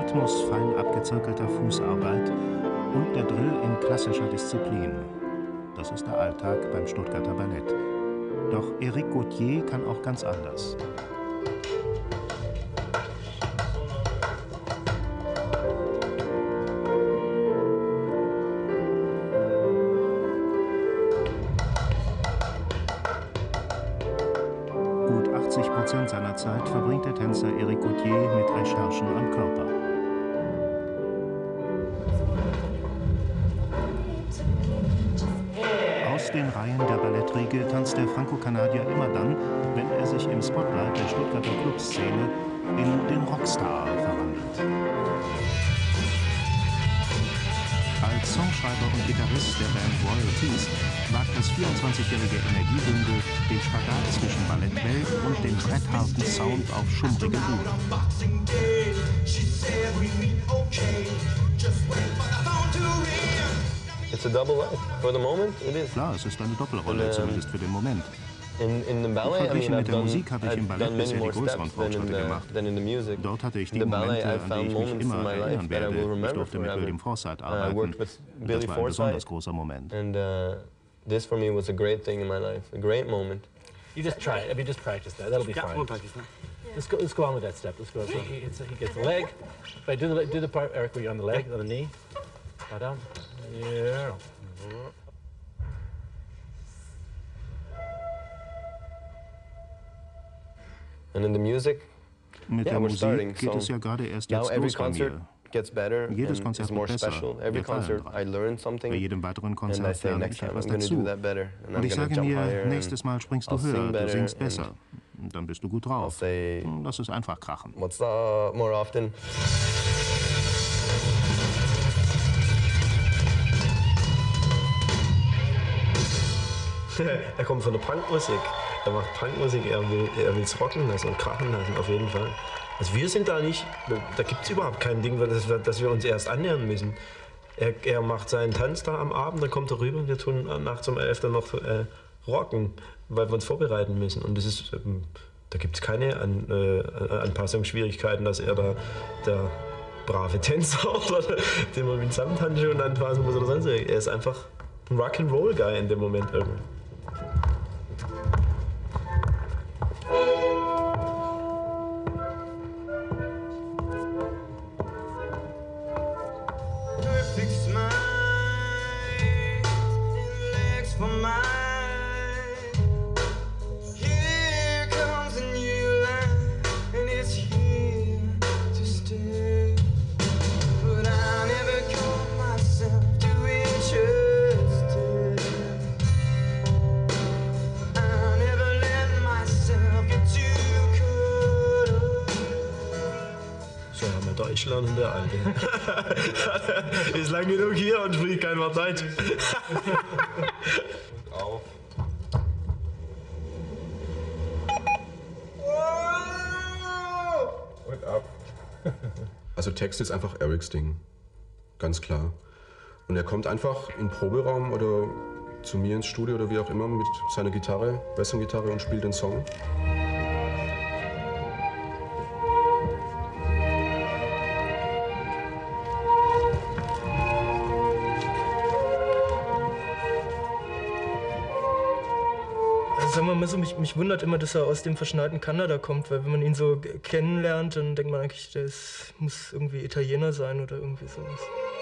Rhythmus fein abgezirkelter Fußarbeit und der Drill in klassischer Disziplin. Das ist der Alltag beim Stuttgarter Ballett. Doch Éric Gautier kann auch ganz anders. Gut 80% seiner Zeit verbringt der Tänzer Éric Gautier mit Recherchen am Körper. Aus den Reihen der Ballettriege tanzt der Franco-Kanadier immer dann, wenn er sich im Spotlight der Stuttgarter Clubszene in den Rockstar verwandelt. Als Songschreiber und Gitarrist der Band Royalties wagt das 24-jährige Energiebündel den Spagat zwischen Ballettwelt und dem brettharten Sound auf schummrige Bühnen. It's a double life. For the moment, it is. Klar, es ist eine Doppelrolle, zumindest für den Moment. In the ballet, Verglichen mit der Musik habe ich im Ballett bisher die größeren Fortschritte gemacht. Dort hatte ich die Momente, an die ich mich immer erinnern werde. Ich durfte mit William Forsythe arbeiten. Das war ein besonders großer Moment. And this for me was a great thing in my life, a great moment. You just try it. I mean, just practice that. That'll be fine. We'll practice that. Yeah. Let's go on with that step. Let's go. So he gets the leg. Wait, do the part, Eric, where you're on the leg, on the knee. Bow down. Yeah. And in the music, Mit der Musik geht es ja gerade erst jetzt los bei mir. Jedes Konzert wird besser. Wir feiern dran. Bei jedem weiteren Konzert lerne ich etwas dazu. Und ich sage mir, nächstes Mal springst du höher, du singst besser. Und dann bist du gut drauf. Lass es einfach krachen. What's more often? Er kommt von der Punkmusik. Er macht Punkmusik, er will's rocken lassen und krachen lassen, auf jeden Fall. Also wir sind da nicht, da gibt es überhaupt kein Ding, dass wir uns erst annähern müssen. Er macht seinen Tanz da am Abend, dann kommt er rüber und wir tun nachts um 11 dann noch rocken, weil wir uns vorbereiten müssen. Und das ist, da gibt es keine Anpassungsschwierigkeiten, dass er da der brave Tänzer oder den man mit Samthandschuhen anpassen muss oder sonst irgendwas. Er ist einfach ein Rock'n'Roll-Guy in dem Moment irgendwie. Deutsch lernen, der Alte. Ist lang genug hier und spricht kein Wort Deutsch. Auf. Und ab. Also Text ist einfach Erics Ding. Ganz klar. Und er kommt einfach in den Proberaum oder zu mir ins Studio oder wie auch immer mit seiner Gitarre, Western-Gitarre und spielt den Song. Sagen wir mal so, mich wundert immer, dass er aus dem verschneiten Kanada kommt, weil wenn man ihn so kennenlernt, dann denkt man eigentlich, muss irgendwie Italiener sein oder irgendwie sowas.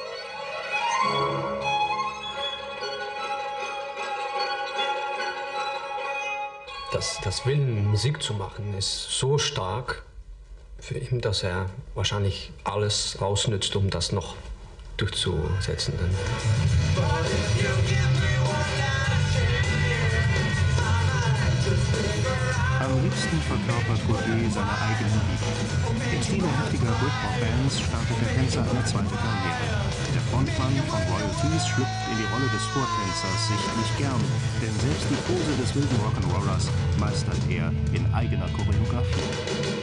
Das Willen, Musik zu machen, ist so stark für ihn, dass er wahrscheinlich alles ausnützt, um das noch durchzusetzen. Am liebsten verkörpert Gautier seine eigenen Lieder. Im Stile heftiger Britpop-Bands startet der Tänzer eine zweite Karriere. Der Frontmann von Royalties schlüpft in die Rolle des Vortänzers sichtlich gern, denn selbst die Pose des wilden Rock'n'Rollers meistert er in eigener Choreografie.